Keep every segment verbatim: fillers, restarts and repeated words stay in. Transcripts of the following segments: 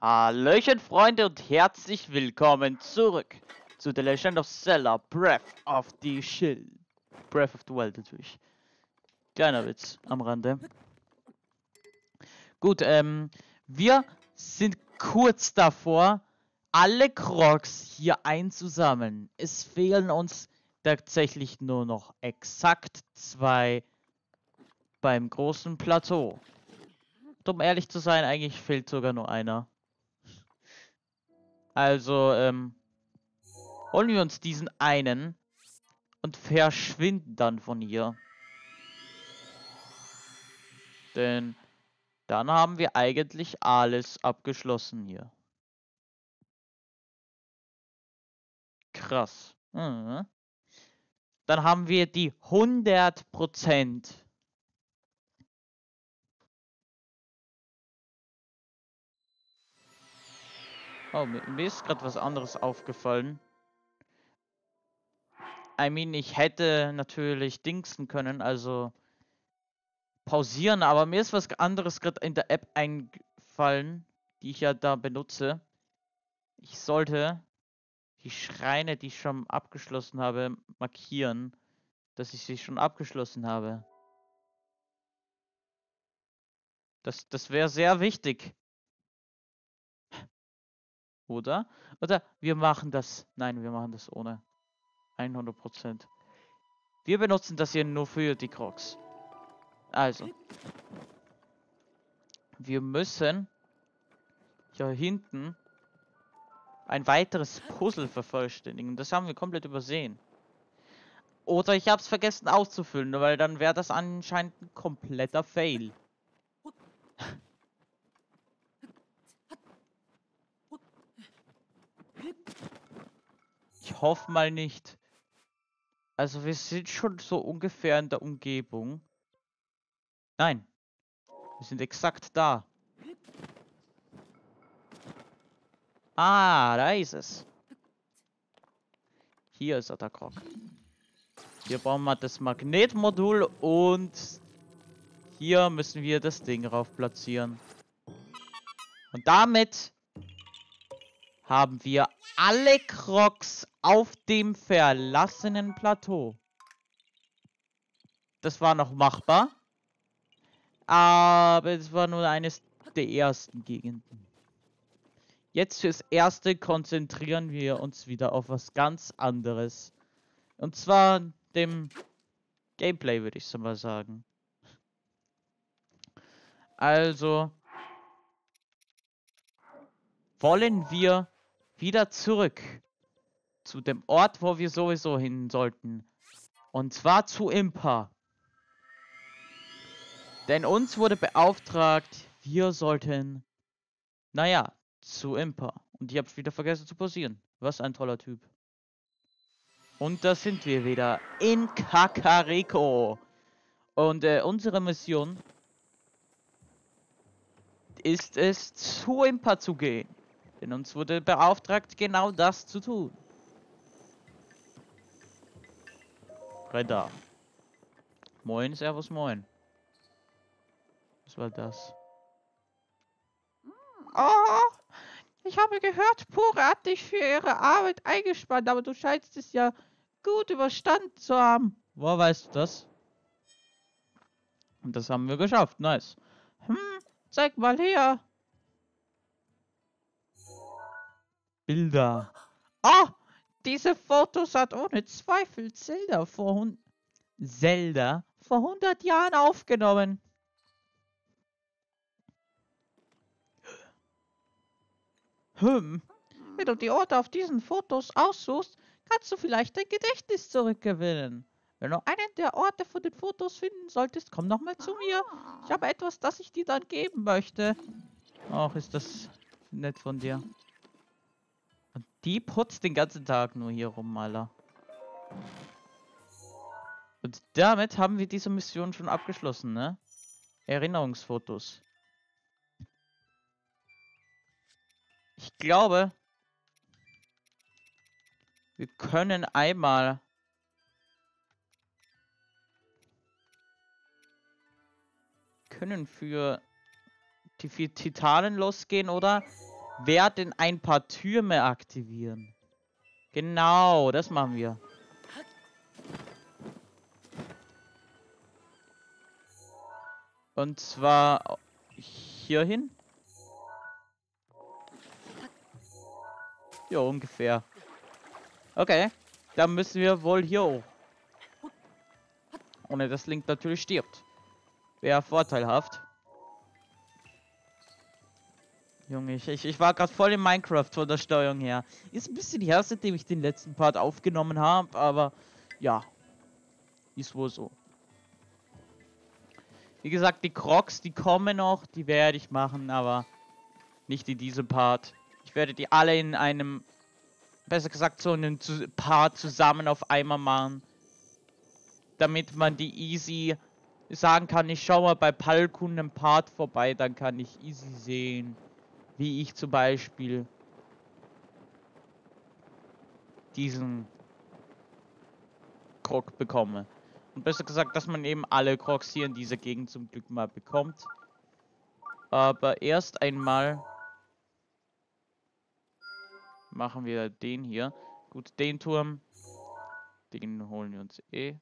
Hallöchen Freunde und herzlich willkommen zurück zu The Legend of Zelda Breath of the Shield. Breath of the Wild natürlich. Kleiner Witz am Rande. Gut, ähm, wir sind kurz davor, alle Crocs hier einzusammeln. Es fehlen uns tatsächlich nur noch exakt zwei beim großen Plateau. Und um ehrlich zu sein, eigentlich fehlt sogar nur einer. Also, ähm, holen wir uns diesen einen und verschwinden dann von hier. Denn dann haben wir eigentlich alles abgeschlossen hier. Krass. Mhm. Dann haben wir die hundert Prozent. Oh, mir, mir ist gerade was anderes aufgefallen. I mean, ich hätte natürlich dingsen können, also pausieren, aber mir ist was anderes gerade in der App eingefallen, die ich ja da benutze. Ich sollte die Schreine, die ich schon abgeschlossen habe, markieren, dass ich sie schon abgeschlossen habe. Das, das wäre sehr wichtig. Oder? Oder wir machen das. Nein, wir machen das ohne. hundert Prozent. Wir benutzen das hier nur für die Crocs. Also. Wir müssen hier hinten ein weiteres Puzzle vervollständigen. Das haben wir komplett übersehen. Oder ich habe es vergessen auszufüllen, weil dann wäre das anscheinend ein kompletter Fail. Ich hoffe mal nicht. Also wir sind schon so ungefähr in der Umgebung. Nein. Wir sind exakt da. Ah, da ist es. Hier ist der Krog. Hier brauchen wir das Magnetmodul und hier müssen wir das Ding rauf platzieren. Und damit haben wir alle Crocs auf dem verlassenen Plateau. Das war noch machbar. Aber es war nur eines der ersten Gegenden. Jetzt fürs Erste konzentrieren wir uns wieder auf was ganz anderes. Und zwar dem Gameplay, würde ich so mal sagen. Also wollen wir wieder zurück zu dem Ort, wo wir sowieso hin sollten. Und zwar zu Impa. Denn uns wurde beauftragt, wir sollten, naja, zu Impa. Und ich habe wieder vergessen zu pausieren. Was ein toller Typ. Und da sind wir wieder in Kakariko. Und äh, unsere Mission ist es, zu Impa zu gehen. Denn uns wurde beauftragt, genau das zu tun. Redda. Moin, servus, moin. Was war das? Oh, ich habe gehört, Pura hat dich für ihre Arbeit eingespannt, aber du scheinst es ja gut überstanden zu haben. Woher weißt du das? Und das haben wir geschafft, nice. Hm, zeig mal her. Bilder. Oh, diese Fotos hat ohne Zweifel Zelda vor, hun Zelda vor hundert Jahren aufgenommen. Hm, wenn du die Orte auf diesen Fotos aussuchst, kannst du vielleicht dein Gedächtnis zurückgewinnen. Wenn du einen der Orte von den Fotos finden solltest, komm nochmal zu mir. Ich habe etwas, das ich dir dann geben möchte. Ach, ist das nett von dir. Und die putzt den ganzen Tag nur hier rum, Alter. Und damit haben wir diese Mission schon abgeschlossen, ne? Erinnerungsfotos. Ich glaube, wir können einmal können für die vier Titanen losgehen, oder? werden ein paar Türme aktivieren. Genau, das machen wir. Und zwar hierhin. Ja, ungefähr. Okay, dann müssen wir wohl hier hoch. Ohne dass Link natürlich stirbt. Wäre vorteilhaft. Junge, ich, ich, ich war gerade voll in Minecraft von der Steuerung her. Ist ein bisschen her, seitdem ich den letzten Part aufgenommen habe, aber ja. Ist wohl so. Wie gesagt, die Crocs, die kommen noch, die werde ich machen, aber nicht in diesem Part. Ich werde die alle in einem, besser gesagt, so einen Part zusammen auf einmal machen. Damit man die easy sagen kann, ich schaue mal bei Palkun einen Part vorbei, dann kann ich easy sehen, wie ich zum Beispiel diesen Krog bekomme. Und besser gesagt, dass man eben alle Crocs hier in dieser Gegend zum Glück mal bekommt. Aber erst einmal machen wir den hier. Gut, den Turm, den holen wir uns eh.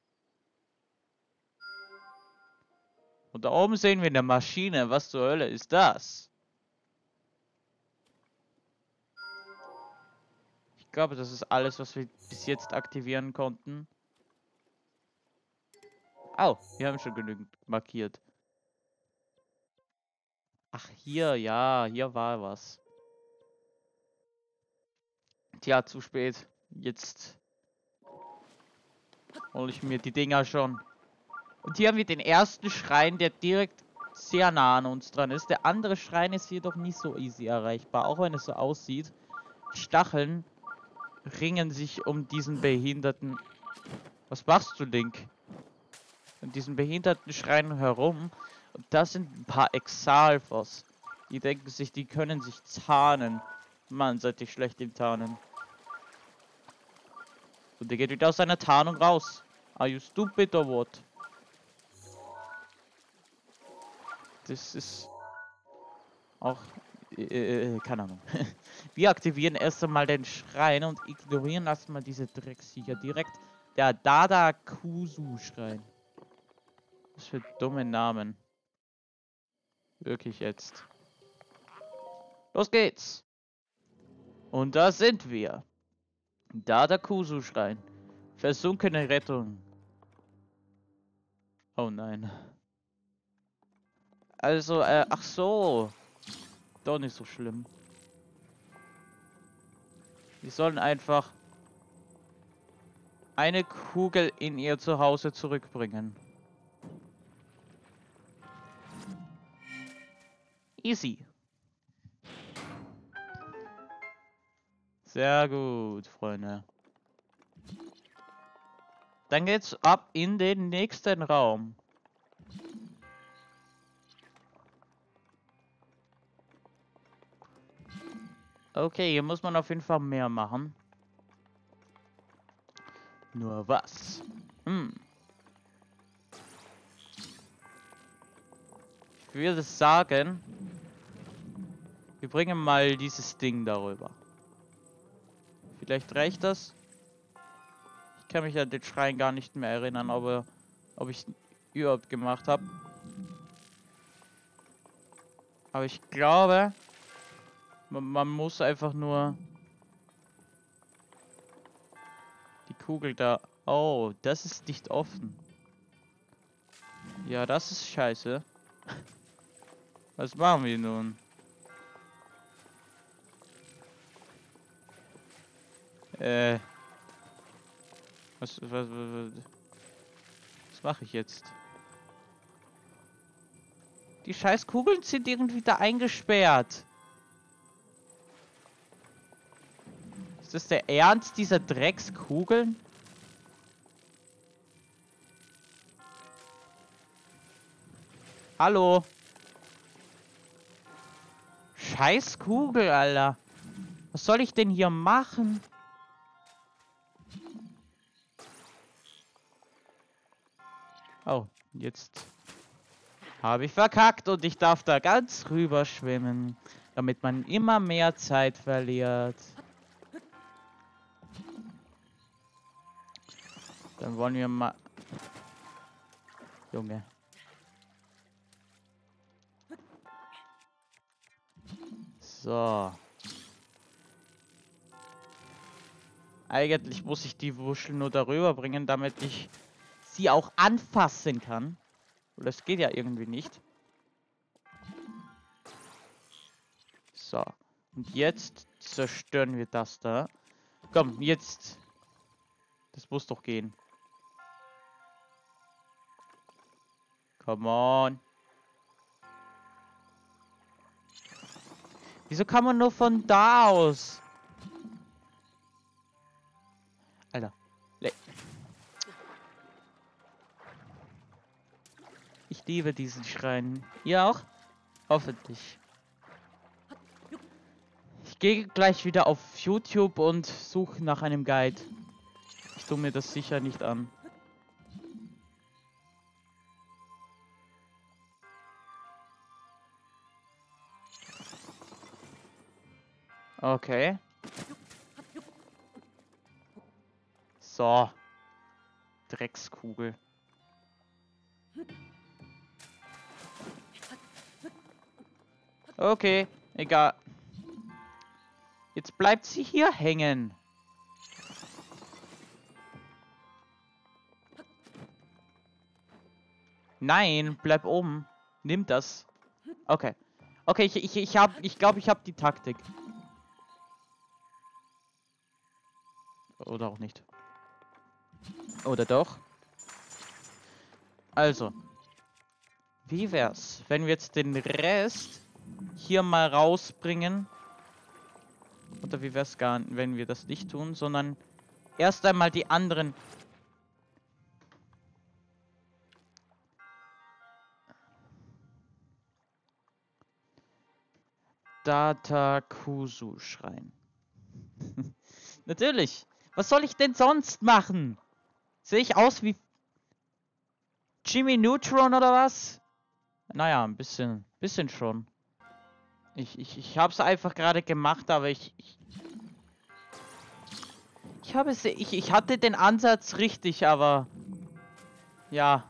Und da oben sehen wir eine Maschine. Was zur Hölle ist das? Ich glaube, das ist alles, was wir bis jetzt aktivieren konnten. Oh, wir haben schon genügend markiert. Ach, hier, ja, hier war was. Tja, zu spät. Jetzt hole ich mir die Dinger schon. Und hier haben wir den ersten Schrein, der direkt sehr nah an uns dran ist. Der andere Schrein ist jedoch nicht so easy erreichbar, auch wenn es so aussieht. Stacheln ringen sich um diesen behinderten... Was machst du, Link? Um diesen behinderten Schrein herum. Und das sind ein paar Exalfos. Die denken sich, die können sich tarnen. Mann, seid ihr schlecht im Tarnen. Und der geht wieder aus seiner Tarnung raus. Are you stupid or what? Das ist auch... Äh, keine Ahnung. Wir aktivieren erst einmal den Schrein und ignorieren erstmal diese Drecksviecher direkt. Der Dada-Kusu-Schrein. Was für dumme Namen. Wirklich jetzt. Los geht's. Und da sind wir. Dada-Kusu-Schrein. Versunkene Rettung. Oh nein. Also, äh, ach so. Doch nicht so schlimm. Wir sollen einfach eine Kugel in ihr Zuhause zurückbringen. Easy. Sehr gut, Freunde. Dann geht's ab in den nächsten Raum. Okay, hier muss man auf jeden Fall mehr machen. Nur was? Hm. Ich würde sagen, wir bringen mal dieses Ding darüber. Vielleicht reicht das? Ich kann mich an den Schrein gar nicht mehr erinnern, ob, ob ich es überhaupt gemacht habe. Aber ich glaube, man, man muss einfach nur die Kugel da... Oh, das ist nicht offen. Ja, das ist scheiße. Was machen wir nun? Äh... Was, was, was, was, was mache ich jetzt? Die scheiß Kugeln sind irgendwie da eingesperrt. Ist das der Ernst dieser Dreckskugeln? Hallo? Scheiß Kugel, Alter. Was soll ich denn hier machen? Oh, jetzt habe ich verkackt und ich darf da ganz rüber schwimmen. Damit man immer mehr Zeit verliert. Dann wollen wir mal... Junge. So. Eigentlich muss ich die Wuschel nur darüber bringen, damit ich sie auch anfassen kann. Und das geht ja irgendwie nicht. So. Und jetzt zerstören wir das da. Komm, jetzt. Das muss doch gehen. Come on. Wieso kann man nur von da aus? Alter. Le ich liebe diesen Schrein. Ihr auch? Hoffentlich. Ich gehe gleich wieder auf YouTube und suche nach einem Guide. Ich tue mir das sicher nicht an. Okay. So. Dreckskugel. Okay, egal. Jetzt bleibt sie hier hängen. Nein, bleib oben. Nimm das. Okay. Okay, ich, ich, ich hab, ich glaube, ich habe die Taktik. Oder auch nicht. Oder doch? Also. Wie wär's, wenn wir jetzt den Rest hier mal rausbringen? Oder wie wär's gar nicht, wenn wir das nicht tun, sondern erst einmal die anderen... Datakusu-Schrein. Natürlich. Was soll ich denn sonst machen? Sehe ich aus wie Jimmy Neutron oder was? Naja, ein bisschen, bisschen schon. Ich, ich, ich habe es einfach gerade gemacht, aber ich, ich, ich habe es, ich, ich hatte den Ansatz richtig, aber ja.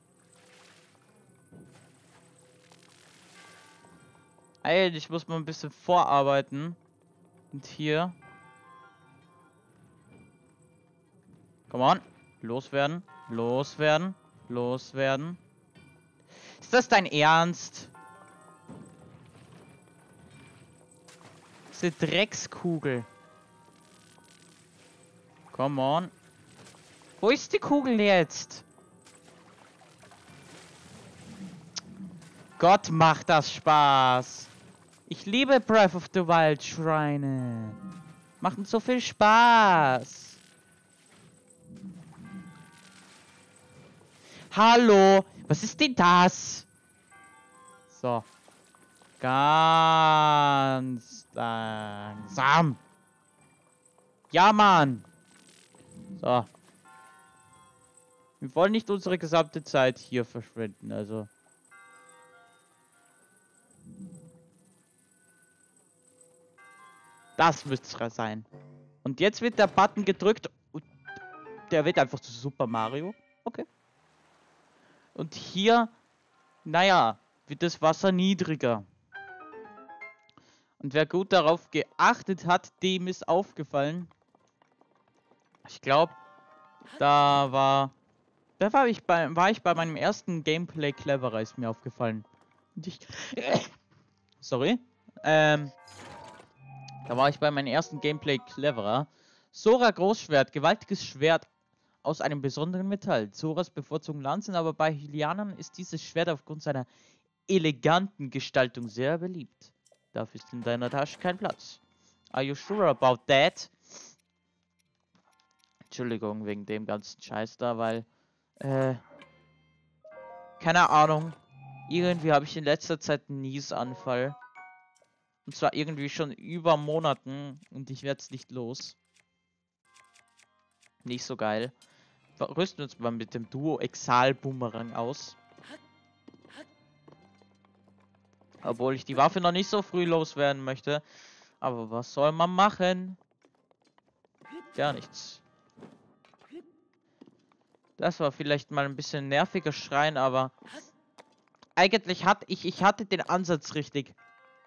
Eigentlich muss man ein bisschen vorarbeiten. Und hier. Come on. Loswerden. Loswerden. Loswerden. Ist das dein Ernst? Diese Dreckskugel. Come on. Wo ist die Kugel jetzt? Gott, macht das Spaß. Ich liebe Breath of the Wild Schreine. Machen so viel Spaß. Hallo, was ist denn das? So. Ganz langsam. Ja, Mann. So. Wir wollen nicht unsere gesamte Zeit hier verschwenden, also. Das müsste es sein. Und jetzt wird der Button gedrückt. Und der wird einfach zu Super Mario. Okay. Und hier, naja, wird das Wasser niedriger. Und wer gut darauf geachtet hat, dem ist aufgefallen. Ich glaube, da war... Da war ich bei, war ich bei meinem ersten Gameplay cleverer, ist mir aufgefallen. Und ich... Sorry. Ähm... Da war ich bei meinem ersten Gameplay cleverer. Sora Großschwert, gewaltiges Schwert aus einem besonderen Metall. Zoras bevorzugen Lanzen, aber bei Hylianern ist dieses Schwert aufgrund seiner eleganten Gestaltung sehr beliebt. Dafür ist in deiner Tasche kein Platz. Are you sure about that? Entschuldigung wegen dem ganzen Scheiß da, weil... Äh... Keine Ahnung. Irgendwie habe ich in letzter Zeit einen Niesanfall. Und zwar irgendwie schon über Monaten und ich werde es nicht los. Nicht so geil. Wir rüsten uns mal mit dem Duo Exal Boomerang aus. Obwohl ich die Waffe noch nicht so früh loswerden möchte. Aber was soll man machen? Gar nichts. Das war vielleicht mal ein bisschen nerviger Schreien, aber eigentlich hatte ich, ich hatte den Ansatz richtig.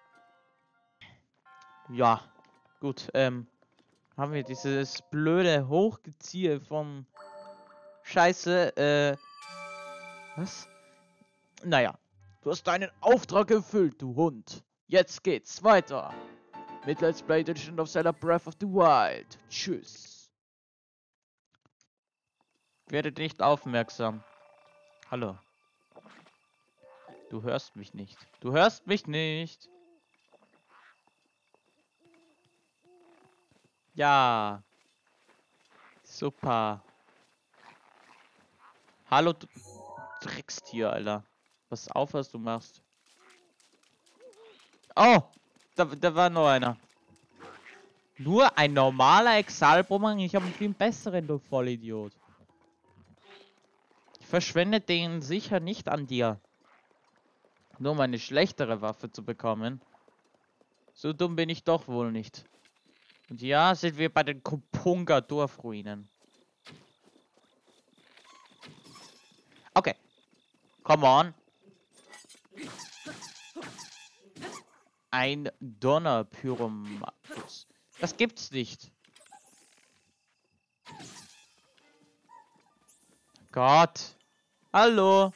Ja, gut, ähm, haben wir dieses blöde Hochgeziehe vom Scheiße, äh, was? Naja, du hast deinen Auftrag erfüllt, du Hund. Jetzt geht's weiter. Mit Let's Play The Legend of Zelda Breath of the Wild. Tschüss. Werdet nicht aufmerksam. Hallo. Du hörst mich nicht. Du hörst mich nicht. Ja. Super. Hallo, du Dreckstier, Alter. Pass auf, was du machst. Oh! Da, da war noch einer. Nur ein normaler Exalbummer. Ich habe einen viel besseren, du Vollidiot. Ich verschwende den sicher nicht an dir. Nur um eine schlechtere Waffe zu bekommen. So dumm bin ich doch wohl nicht. Und ja, sind wir bei den Kupunga Dorfruinen. Okay. Come on. Ein Donnerpyromagus. Das gibt's nicht. Gott. Hallo.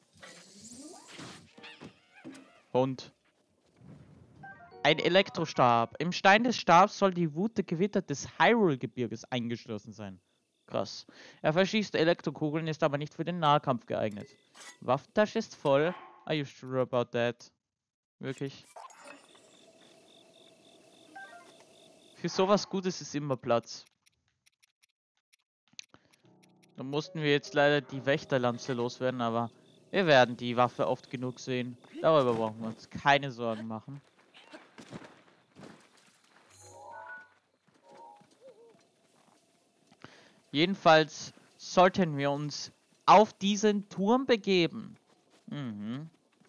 Hund. Ein Elektrostab. Im Stein des Stabs soll die Wut der Gewitter des Hyrule-Gebirges eingeschlossen sein. Krass. Er verschießt Elektrokugeln, ist aber nicht für den Nahkampf geeignet. Waffentasche ist voll. Are you sure about that? Wirklich? Für sowas Gutes ist immer Platz. Dann mussten wir jetzt leider die Wächterlanze loswerden, aber wir werden die Waffe oft genug sehen. Darüber brauchen wir uns keine Sorgen machen. Jedenfalls sollten wir uns auf diesen Turm begeben. Mhm.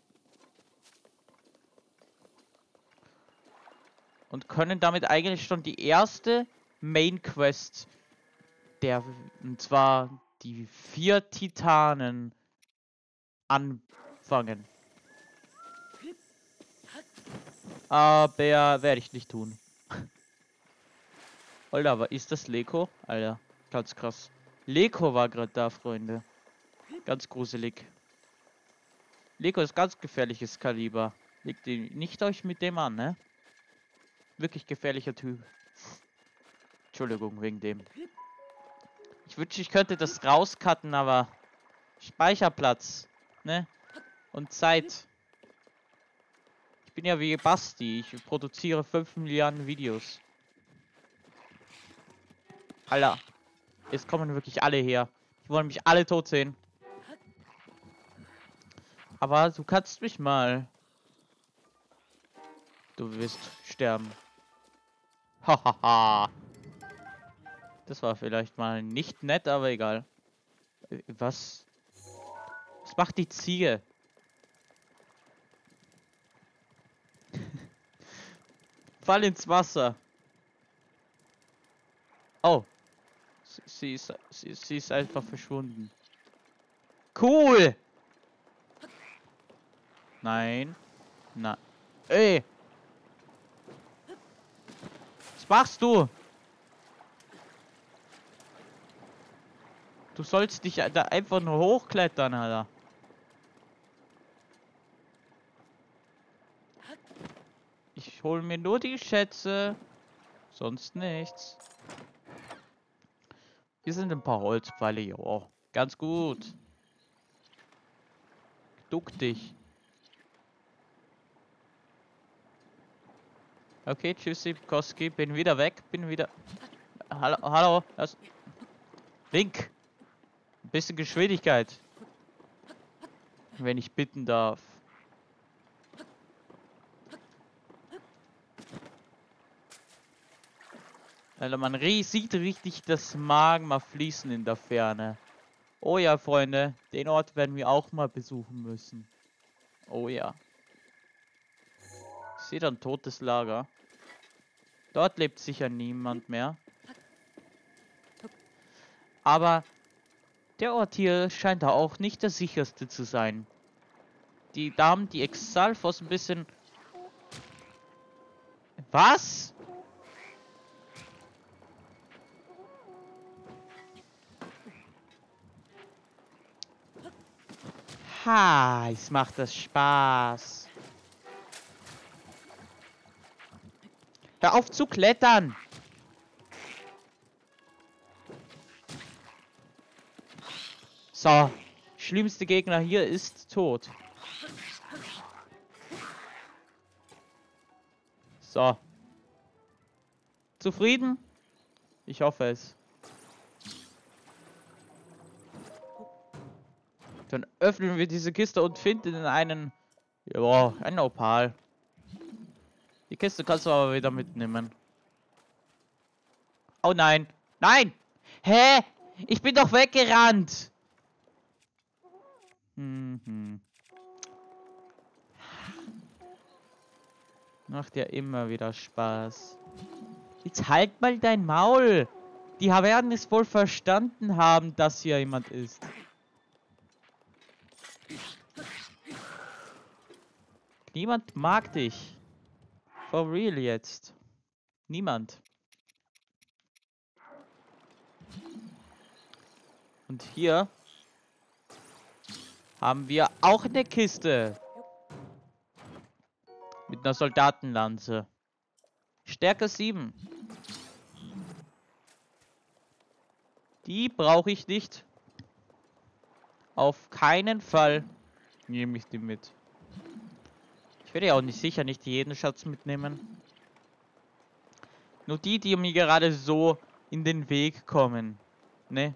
Und können damit eigentlich schon die erste Main Quest, der, und zwar die vier Titanen, anfangen. Aber werde ich nicht tun. Alter, aber ist das Leko? Alter, ganz krass. Leko war gerade da, Freunde. Ganz gruselig. Leko ist ganz gefährliches Kaliber. Legt ihn nicht euch mit dem an, ne? Wirklich gefährlicher Typ. Entschuldigung wegen dem. Ich wünschte, ich könnte das rauscutten, aber Speicherplatz, ne? Und Zeit. Ich bin ja wie Basti. Ich produziere fünf Milliarden Videos. Alter. Jetzt kommen wirklich alle her. Die wollen mich alle tot sehen. Aber du kannst mich mal. Du wirst sterben. Hahaha. Das war vielleicht mal nicht nett, aber egal. Was? Was macht die Ziege? Fall ins Wasser. Oh. Sie, sie, ist, sie, sie ist einfach verschwunden. Cool! Nein. Na. Ey! Was machst du? Du sollst dich da einfach nur hochklettern, Alter. Ich hole mir nur die Schätze. Sonst nichts. Hier sind ein paar Holzpfeile. Jo, ganz gut. Duck dich. Okay, tschüssi, Koski. Bin wieder weg. Bin wieder... Hallo, hallo. Das... Link. Ein bisschen Geschwindigkeit. Wenn ich bitten darf. Alter, man sieht richtig das Magma fließen in der Ferne. Oh ja, Freunde. Den Ort werden wir auch mal besuchen müssen. Oh ja. sehe da ein totes Lager. Dort lebt sicher niemand mehr. Aber der Ort hier scheint da auch nicht der sicherste zu sein. Die Damen, die Exalfos ein bisschen... Was? Ha, es macht das Spaß. Hör auf zu klettern! So, schlimmste Gegner hier ist tot. So. Zufrieden? Ich hoffe es. Dann öffnen wir diese Kiste und finden einen... Ja, einen Opal. Die Kiste kannst du aber wieder mitnehmen. Oh nein. Nein! Hä? Ich bin doch weggerannt! Mhm. Macht ja immer wieder Spaß. Jetzt halt mal dein Maul! Die werden es wohl verstanden haben, dass hier jemand ist. Niemand mag dich. For real jetzt. Niemand. Und hier haben wir auch eine Kiste. Mit einer Soldatenlanze. Stärke sieben. Die brauche ich nicht. Auf keinen Fall nehme ich die mit. Ich werde ja auch nicht sicher nicht jeden Schatz mitnehmen. Nur die, die mir gerade so in den Weg kommen. Ne?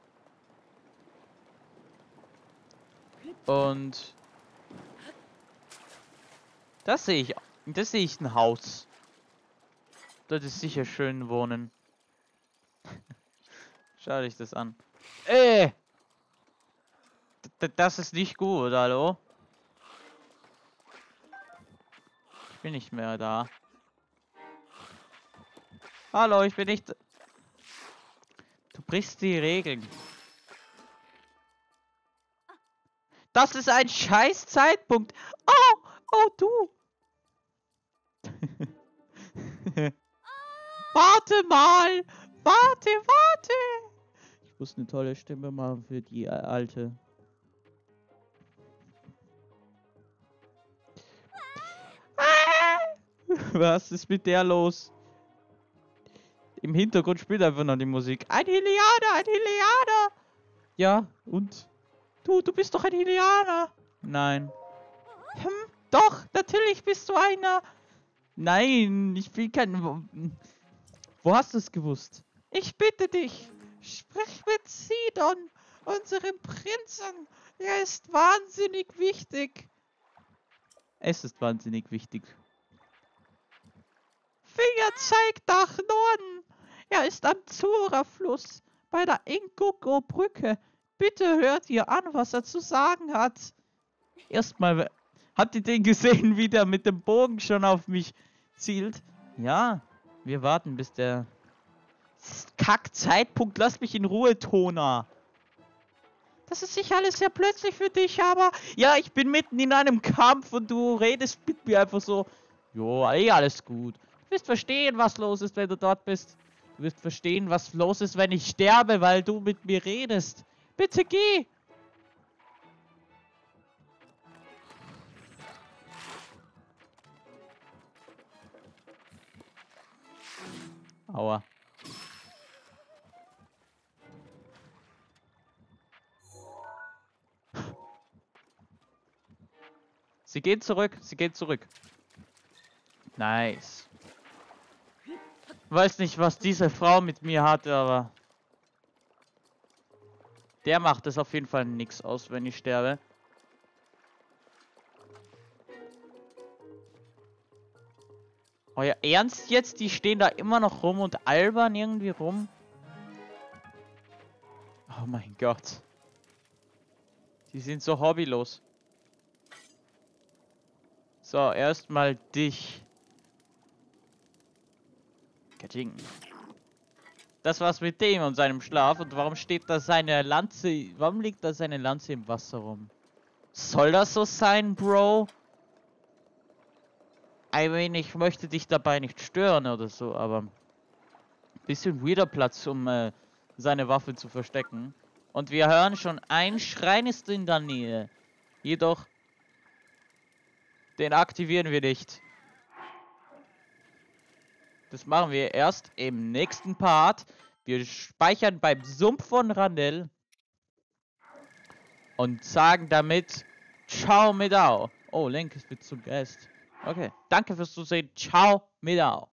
Und das sehe ich. Das sehe ich ein Haus. Dort ist sicher schön wohnen. Schau dich das an. Äh! D das ist nicht gut, hallo? Ich bin nicht mehr da. Hallo, ich bin nicht... Du brichst die Regeln. Das ist ein scheiß Zeitpunkt. Oh, oh du. Warte mal. Warte, warte. Ich muss eine tolle Stimme machen für die alte. Was ist mit der los? Im Hintergrund spielt einfach noch die Musik. Ein Hylianer, ein Hylianer. Ja, und? Du, du bist doch ein Hylianer. Nein. Hm, doch, natürlich bist du einer. Nein, ich bin kein... Wo, wo hast du es gewusst? Ich bitte dich, sprich mit Sidon, unserem Prinzen. Er ist wahnsinnig wichtig. Es ist wahnsinnig wichtig. Finger zeigt nach Norden. Er ist am Zura-Fluss bei der Ingogo-Brücke. Bitte hört ihr an, was er zu sagen hat. Erstmal, habt ihr den gesehen, wie der mit dem Bogen schon auf mich zielt? Ja, wir warten, bis der... Kack-Zeitpunkt, lass mich in Ruhe, Tona. Das ist sicher alles sehr plötzlich für dich, aber... Ja, ich bin mitten in einem Kampf und du redest mit mir einfach so... Jo, eh, alles gut. Du wirst verstehen, was los ist, wenn du dort bist. Du wirst verstehen, was los ist, wenn ich sterbe, weil du mit mir redest. Bitte geh! Aua. Sie geht zurück, sie geht zurück. Nice. Weiß nicht, was diese Frau mit mir hatte, aber... Der macht es auf jeden Fall nichts aus, wenn ich sterbe. Euer Ernst jetzt? Die stehen da immer noch rum und albern irgendwie rum? Oh mein Gott. Die sind so hobbylos. So, erstmal dich. Katsching. Das war's mit dem und seinem Schlaf. Und warum steht da seine Lanze... Warum liegt da seine Lanze im Wasser rum? Soll das so sein, Bro? I mean, ich möchte dich dabei nicht stören oder so, aber... Bisschen weirder Platz, um äh, seine Waffe zu verstecken. Und wir hören schon, ein Schrein ist in der Nähe. Jedoch... Den aktivieren wir nicht. Das machen wir erst im nächsten Part. Wir speichern beim Sumpf von Randell. Und sagen damit Ciao Medao. Oh, Link ist mit zum Gast. Okay, danke fürs Zusehen. Ciao Medao.